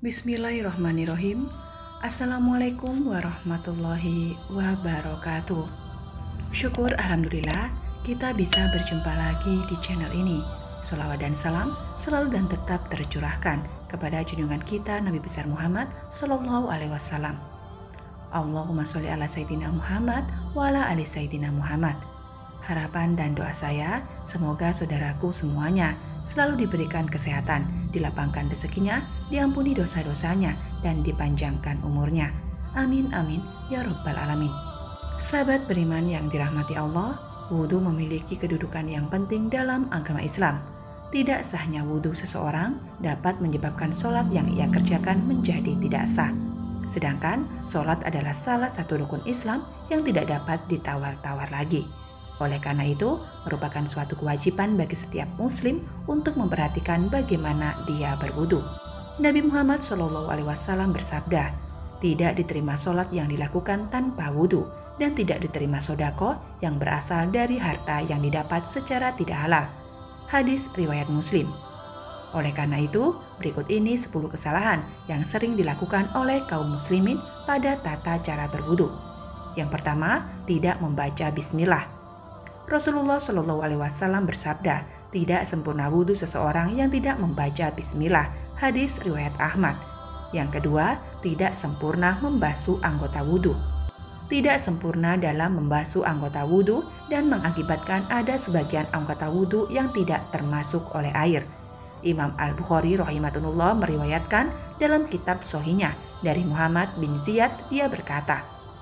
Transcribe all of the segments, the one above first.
Bismillahirrahmanirrahim. Assalamualaikum warahmatullahi wabarakatuh. Syukur Alhamdulillah kita bisa berjumpa lagi di channel ini. Sholawat dan salam selalu dan tetap tercurahkan kepada junjungan kita Nabi besar Muhammad Sallallahu Alaihi Wasallam. Allahumma sholli ala Sayyidina Muhammad wa ala ali Sayyidina Muhammad. Harapan dan doa saya semoga saudaraku semuanya selalu diberikan kesehatan, dilapangkan rezekinya, diampuni dosa-dosanya, dan dipanjangkan umurnya. Amin amin ya rabbal alamin. Sahabat beriman yang dirahmati Allah, wudhu memiliki kedudukan yang penting dalam agama Islam. Tidak sahnya wudhu seseorang dapat menyebabkan sholat yang ia kerjakan menjadi tidak sah. Sedangkan sholat adalah salah satu rukun Islam yang tidak dapat ditawar-tawar lagi. Oleh karena itu, merupakan suatu kewajiban bagi setiap muslim untuk memperhatikan bagaimana dia berwudu. Nabi Muhammad SAW bersabda, tidak diterima sholat yang dilakukan tanpa wudu, dan tidak diterima sodako yang berasal dari harta yang didapat secara tidak halal. Hadis riwayat Muslim. Oleh karena itu, berikut ini 10 kesalahan yang sering dilakukan oleh kaum muslimin pada tata cara berwudu. Yang pertama, tidak membaca bismillah. Rasulullah Shallallahu Alaihi Wasallam bersabda, tidak sempurna wudhu seseorang yang tidak membaca bismillah. Hadis riwayat Ahmad. Yang kedua, tidak sempurna membasuh anggota wudhu. Tidak sempurna dalam membasuh anggota wudhu dan mengakibatkan ada sebagian anggota wudhu yang tidak termasuk oleh air. Imam Al-Bukhari rahimahullah meriwayatkan dalam kitab Sohinya dari Muhammad bin Ziyad, dia berkata,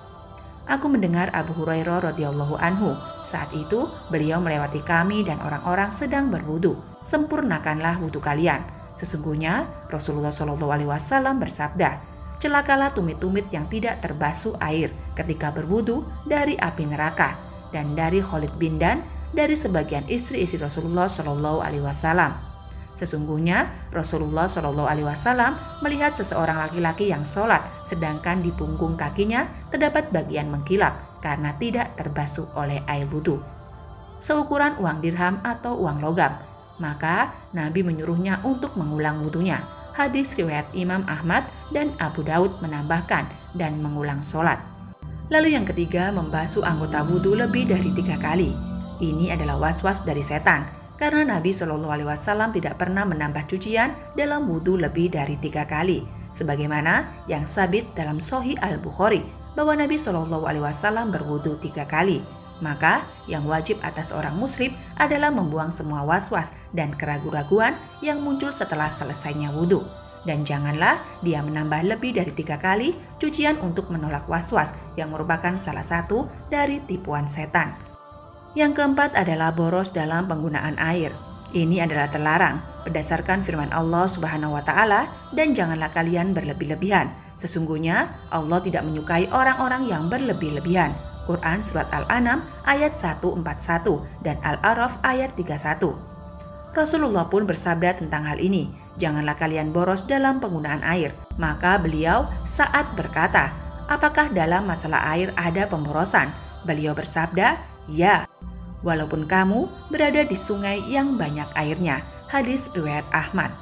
aku mendengar Abu Hurairah radhiyallahu anhu. Saat itu beliau melewati kami dan orang-orang sedang berwudu. Sempurnakanlah wudu kalian. Sesungguhnya Rasulullah Shallallahu Alaihi Wasallam bersabda, celakalah tumit-tumit yang tidak terbasuh air ketika berwudu dari api neraka. Dan dari Khalid bin Dan, dari sebagian istri-istri Rasulullah Shallallahu Alaihi Wasallam. Sesungguhnya Rasulullah Shallallahu Alaihi Wasallam melihat seseorang laki-laki yang sholat, sedangkan di punggung kakinya terdapat bagian mengkilap karena tidak terbasuh oleh air wudhu, seukuran uang dirham atau uang logam. Maka Nabi menyuruhnya untuk mengulang wudhunya. Hadis riwayat Imam Ahmad dan Abu Daud menambahkan dan mengulang sholat. Lalu yang ketiga, membasuh anggota wudhu lebih dari 3 kali. Ini adalah was-was dari setan. Karena Nabi Shallallahu Alaihi Wasallam tidak pernah menambah cucian dalam wudhu lebih dari 3 kali, sebagaimana yang sabit dalam Sahih Al-Bukhari bahwa Nabi Shallallahu Alaihi Wasallam berwudhu 3 kali. Maka yang wajib atas orang muslim adalah membuang semua was-was dan keraguan-raguan yang muncul setelah selesainya wudhu. Dan janganlah dia menambah lebih dari 3 kali cucian untuk menolak was-was yang merupakan salah satu dari tipuan setan. Yang keempat adalah boros dalam penggunaan air. Ini adalah terlarang berdasarkan firman Allah Subhanahu wa taala, dan janganlah kalian berlebih-lebihan. Sesungguhnya Allah tidak menyukai orang-orang yang berlebih-lebihan. Quran surat Al-An'am ayat 141 dan Al-A'raf ayat 31. Rasulullah pun bersabda tentang hal ini, janganlah kalian boros dalam penggunaan air. Maka beliau saat berkata, apakah dalam masalah air ada pemborosan? Beliau bersabda, ya, walaupun kamu berada di sungai yang banyak airnya. Hadis riwayat Ahmad.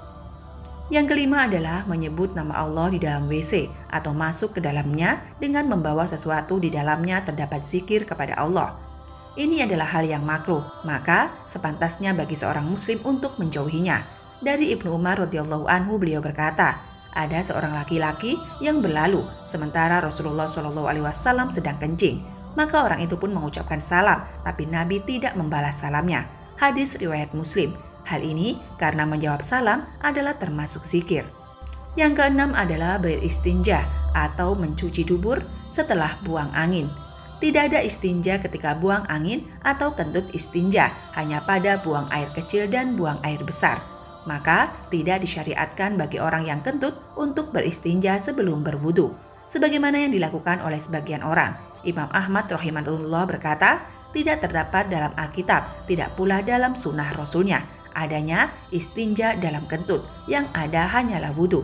Yang kelima adalah menyebut nama Allah di dalam WC atau masuk ke dalamnya dengan membawa sesuatu di dalamnya terdapat zikir kepada Allah. Ini adalah hal yang makruh, maka sepantasnya bagi seorang muslim untuk menjauhinya. Dari Ibnu Umar radhiyallahu anhu, beliau berkata, ada seorang laki-laki yang berlalu sementara Rasulullah Shallallahu Alaihi Wasallam sedang kencing. Maka orang itu pun mengucapkan salam, tapi Nabi tidak membalas salamnya. Hadis riwayat Muslim. Hal ini karena menjawab salam adalah termasuk zikir. Yang keenam adalah beristinja atau mencuci dubur setelah buang angin. Tidak ada istinja ketika buang angin atau kentut istinja, hanya pada buang air kecil dan buang air besar. Maka tidak disyariatkan bagi orang yang kentut untuk beristinja sebelum berwudu, sebagaimana yang dilakukan oleh sebagian orang. Imam Ahmad rahimahullah berkata, tidak terdapat dalam Alkitab, tidak pula dalam sunnah Rasulnya, adanya istinja dalam kentut, yang ada hanyalah wudhu.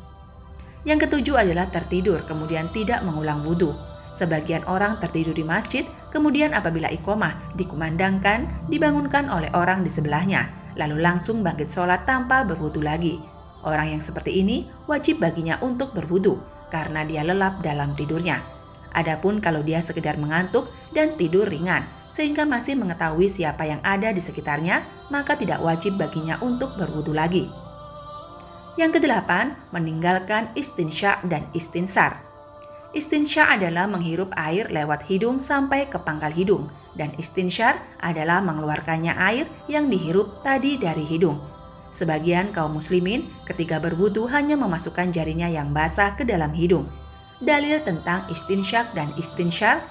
Yang ketujuh adalah tertidur kemudian tidak mengulang wudhu. Sebagian orang tertidur di masjid, kemudian apabila iqomah dikumandangkan, dibangunkan oleh orang di sebelahnya, lalu langsung bangkit sholat tanpa berwudu lagi. Orang yang seperti ini wajib baginya untuk berwudu karena dia lelap dalam tidurnya. Adapun kalau dia sekedar mengantuk dan tidur ringan sehingga masih mengetahui siapa yang ada di sekitarnya, maka tidak wajib baginya untuk berwudu lagi. Yang kedelapan, meninggalkan istinsya dan istinsar. Istinsya adalah menghirup air lewat hidung sampai ke pangkal hidung, dan istinsyar adalah mengeluarkannya air yang dihirup tadi dari hidung. Sebagian kaum muslimin ketika berwudu hanya memasukkan jarinya yang basah ke dalam hidung. Dalil tentang istinsyak dan istinsyar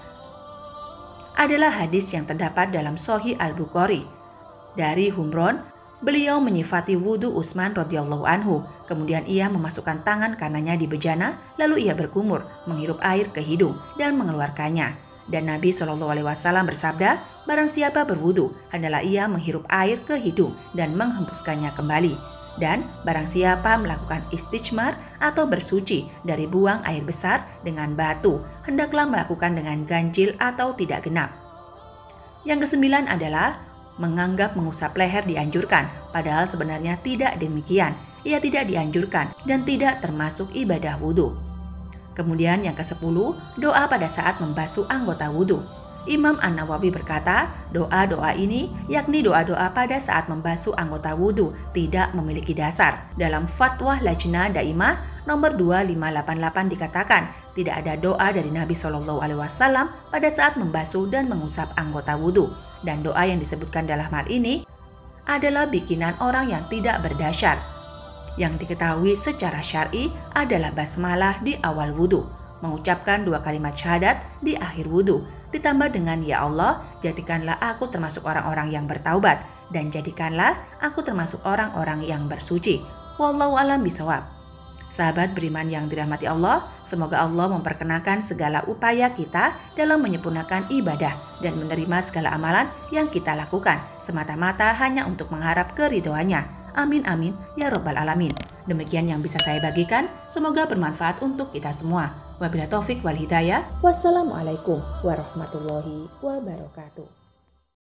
adalah hadis yang terdapat dalam Sahih Al-Bukhari. Dari Humron, beliau menyifati wudu Utsman radhiyallahu anhu. Kemudian ia memasukkan tangan kanannya di bejana, lalu ia berkumur, menghirup air ke hidung dan mengeluarkannya. Dan Nabi SAW bersabda, barang siapa berwudu, hendaklah ia menghirup air ke hidung dan menghembuskannya kembali. Dan barang siapa melakukan istijmar atau bersuci dari buang air besar dengan batu, hendaklah melakukan dengan ganjil atau tidak genap. Yang kesembilan adalah menganggap mengusap leher dianjurkan, padahal sebenarnya tidak demikian. Ia tidak dianjurkan dan tidak termasuk ibadah wudu. Kemudian yang ke-10, doa pada saat membasuh anggota wudu. Imam An-Nawawi berkata, doa-doa ini yakni doa-doa pada saat membasuh anggota wudu tidak memiliki dasar. Dalam Fatwa Lajnah Daimah nomor 2588 dikatakan, tidak ada doa dari Nabi SAW pada saat membasuh dan mengusap anggota wudu. Dan doa yang disebutkan dalam hal ini adalah bikinan orang yang tidak berdasar. Yang diketahui secara syar'i adalah basmalah di awal wudu, mengucapkan 2 kalimat syahadat di akhir wudu, ditambah dengan ya Allah, jadikanlah aku termasuk orang-orang yang bertaubat, dan jadikanlah aku termasuk orang-orang yang bersuci. Wallahu a'lam bishawab. Sahabat beriman yang dirahmati Allah, semoga Allah memperkenankan segala upaya kita dalam menyempurnakan ibadah dan menerima segala amalan yang kita lakukan semata-mata hanya untuk mengharap keridhoannya. Amin amin ya robbal alamin. Demikian yang bisa saya bagikan, semoga bermanfaat untuk kita semua. Wabillahi taufik wal hidayah. Wassalamualaikum warahmatullahi wabarakatuh.